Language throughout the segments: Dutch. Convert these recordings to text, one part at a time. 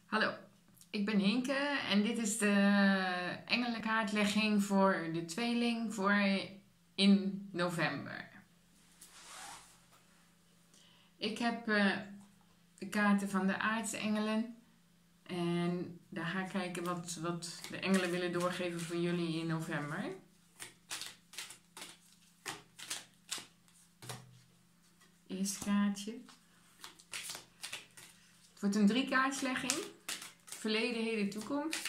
Hallo, ik ben Hinke en dit is de engelenkaartlegging voor de tweeling voor in november. Ik heb de kaarten van de aartsengelen en daar ga ik kijken wat de engelen willen doorgeven voor jullie in november. Eerste kaartje. Het wordt een 3-kaartslegging. Verleden, heden, toekomst.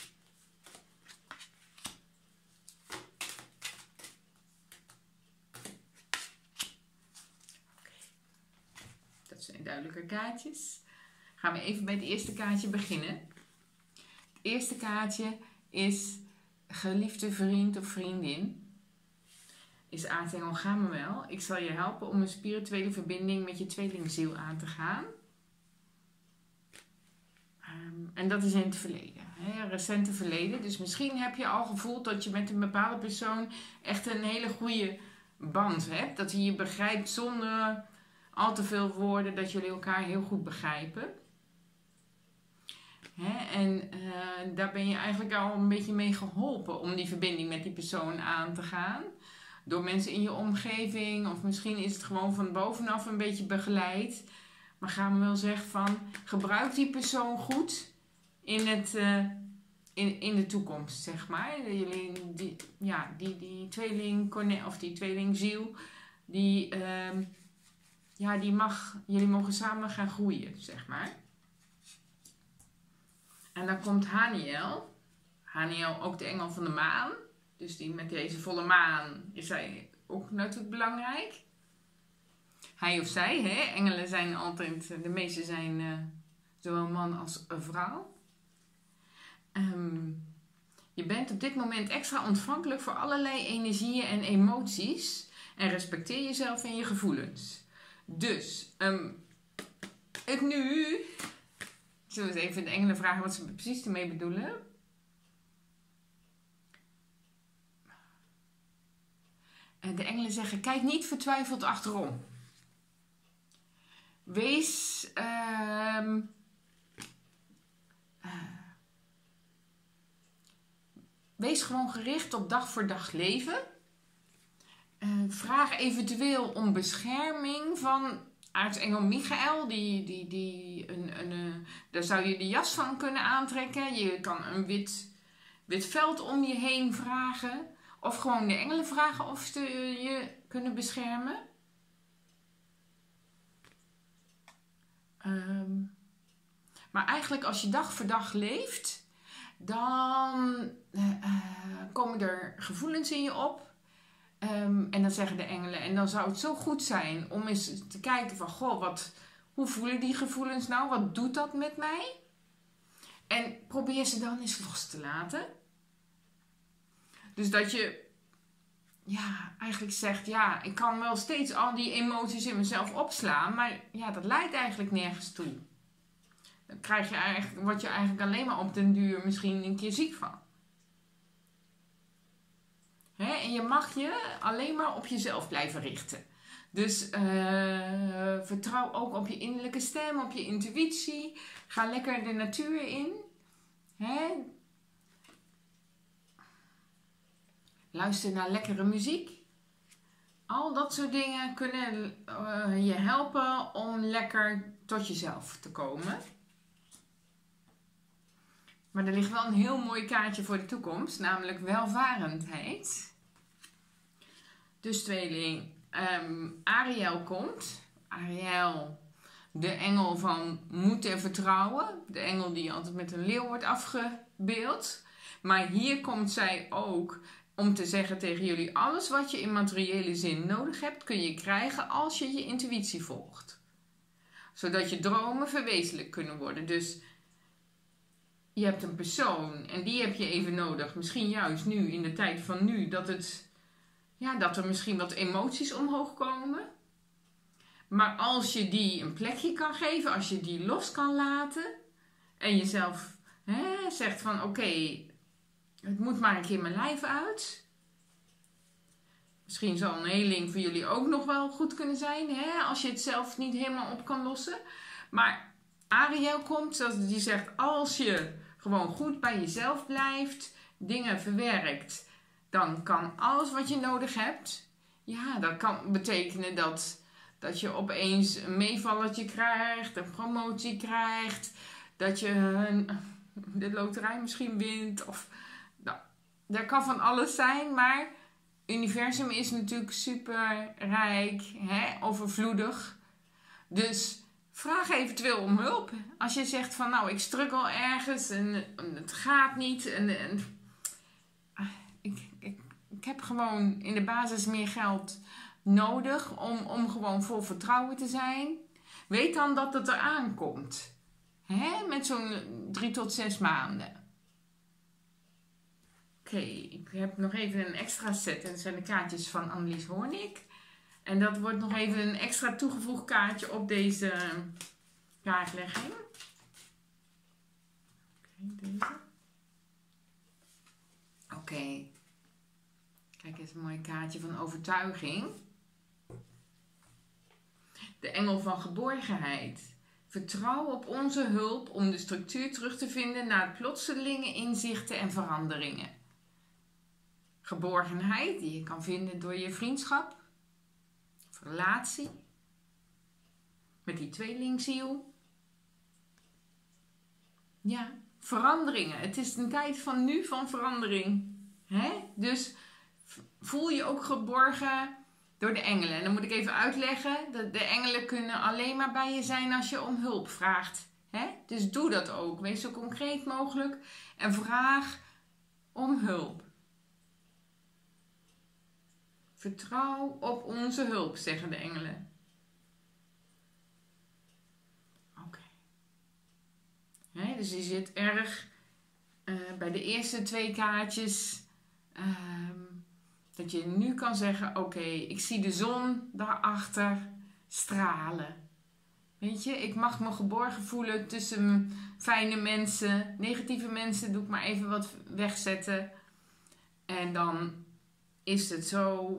Dat zijn duidelijke kaartjes. Gaan we even bij het eerste kaartje beginnen. Het eerste kaartje is geliefde vriend of vriendin. Is aartsengel Gamuel. Ik zal je helpen om een spirituele verbinding met je tweelingziel aan te gaan. En dat is in het verleden, recente verleden. Dus misschien heb je al gevoeld dat je met een bepaalde persoon echt een hele goede band hebt. Dat hij je begrijpt zonder al te veel woorden, dat jullie elkaar heel goed begrijpen. En daar ben je eigenlijk al een beetje mee geholpen om die verbinding met die persoon aan te gaan. Door mensen in je omgeving, of misschien is het gewoon van bovenaf een beetje begeleid. Maar gaan we wel zeggen van, gebruik die persoon goed in de toekomst, zeg maar. Die tweeling, of die tweelingziel, jullie mogen samen gaan groeien, zeg maar. En dan komt Haniel. Haniel, ook de engel van de maan. Dus die met deze volle maan is hij ook natuurlijk belangrijk. Hij of zij, engelen zijn altijd, de meeste zijn zowel man als vrouw. Je bent op dit moment extra ontvankelijk voor allerlei energieën en emoties. En respecteer jezelf en je gevoelens. Dus, het nu. Zullen we eens even de engelen vragen wat ze precies ermee bedoelen? De engelen zeggen, kijk niet vertwijfeld achterom. Wees gewoon gericht op dag voor dag leven. Vraag eventueel om bescherming van aartsengel Michael. Daar zou je de jas van kunnen aantrekken. Je kan een wit veld om je heen vragen. Of gewoon de engelen vragen of ze je kunnen beschermen. Maar eigenlijk als je dag voor dag leeft, dan komen er gevoelens in je op. En dan zeggen de engelen, en dan zou het zo goed zijn om eens te kijken van, goh, hoe voelen die gevoelens nou? Wat doet dat met mij? En probeer ze dan eens los te laten. Dus dat je eigenlijk zegt, ik kan wel steeds al die emoties in mezelf opslaan, maar dat leidt eigenlijk nergens toe. Dan word je eigenlijk alleen maar op den duur misschien een keer ziek van. En je mag je alleen maar op jezelf blijven richten. Dus vertrouw ook op je innerlijke stem, op je intuïtie. Ga lekker de natuur in. Luister naar lekkere muziek. Al dat soort dingen kunnen je helpen om lekker tot jezelf te komen. Maar er ligt wel een heel mooi kaartje voor de toekomst, namelijk welvarendheid. Dus tweeling, Ariel komt. Ariel, de engel van moed en vertrouwen. De engel die altijd met een leeuw wordt afgebeeld. Maar hier komt zij ook om te zeggen tegen jullie, alles wat je in materiële zin nodig hebt, kun je krijgen als je je intuïtie volgt. Zodat je dromen verwezenlijk kunnen worden. Dus je hebt een persoon en die heb je even nodig. Misschien juist nu, in de tijd van nu, dat er misschien wat emoties omhoog komen. Maar als je die een plekje kan geven, als je die los kan laten en jezelf zegt van oké, het moet maar een keer mijn lijf uit. Misschien zal een heling voor jullie ook nog wel goed kunnen zijn, als je het zelf niet helemaal op kan lossen. Maar Ariel komt, die zegt, als je gewoon goed bij jezelf blijft, dingen verwerkt, dan kan alles wat je nodig hebt. Ja, dat kan betekenen dat je opeens een meevallertje krijgt, een promotie krijgt, dat je de loterij misschien wint. Of, nou, dat kan van alles zijn, maar het universum is natuurlijk super rijk, overvloedig. Dus vraag eventueel om hulp. Als je zegt van nou, ik struggle ergens en het gaat niet. Ik heb gewoon in de basis meer geld nodig om gewoon vol vertrouwen te zijn. Weet dan dat het eraan komt. Met zo'n 3 tot 6 maanden. Oké, ik heb nog even een extra set. En dat zijn de kaartjes van Annelies Hoornik. En dat wordt nog even een extra toegevoegd kaartje op deze kaartlegging. Deze. Oké. Kijk eens, een mooi kaartje van overtuiging. De engel van geborgenheid. Vertrouw op onze hulp om de structuur terug te vinden na plotselinge inzichten en veranderingen. Geborgenheid die je kan vinden door je vriendschap, relatie, met die tweelingziel. Ja, veranderingen. Het is een tijd van nu van verandering. Dus voel je ook geborgen door de engelen. En dan moet ik even uitleggen dat de engelen kunnen alleen maar bij je zijn als je om hulp vraagt. Dus doe dat ook. Wees zo concreet mogelijk en vraag om hulp. Vertrouw op onze hulp, zeggen de engelen. Oké. Dus je zit erg bij de eerste 2 kaartjes. Dat je nu kan zeggen, oké, ik zie de zon daarachter stralen. Weet je, ik mag me geborgen voelen tussen fijne mensen. Negatieve mensen doe ik maar even wat wegzetten. En dan is het zo...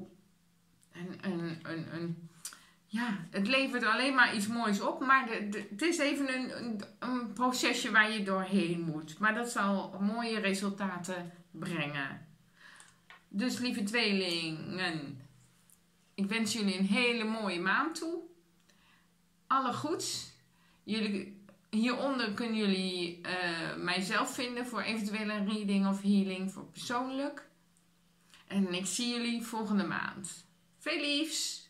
Ja, het levert alleen maar iets moois op. Maar het is even een procesje waar je doorheen moet. Maar dat zal mooie resultaten brengen. Dus lieve tweelingen, ik wens jullie een hele mooie maand toe. Alle goeds. Hieronder kunnen jullie mijzelf vinden voor eventuele een reading of healing voor persoonlijk. En ik zie jullie volgende maand. Veel liefs!